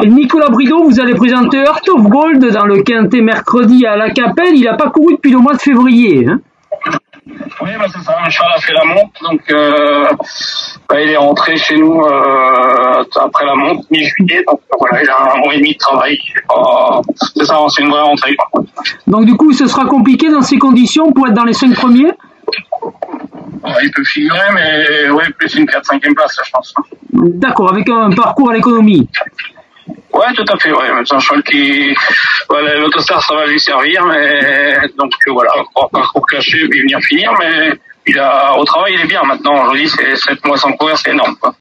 Nicolas Brideau, vous allez présenter Heart of Gold dans le Quintet mercredi à la Capelle. Il n'a pas couru depuis le mois de février. Hein. Oui, c'est ça. Charles a fait la monte, donc il est rentré chez nous après la monte mi-juillet. Donc voilà, il a un mois et demi de travail. C'est ça, c'est une vraie rentrée. Quoi. Donc du coup, ce sera compliqué dans ces conditions pour être dans les 5 premiers. Il peut figurer, mais ouais, plus une 4-5e place, je pense. D'accord, avec un parcours à l'économie. Ouais, tout à fait, ouais. C'est un cheval qui, voilà, l'autostar, ça va lui servir, mais, donc, voilà, parcours caché, puis venir finir, mais, au travail, il est bien. Maintenant, je dis, c'est 7 mois sans courir, c'est énorme, quoi.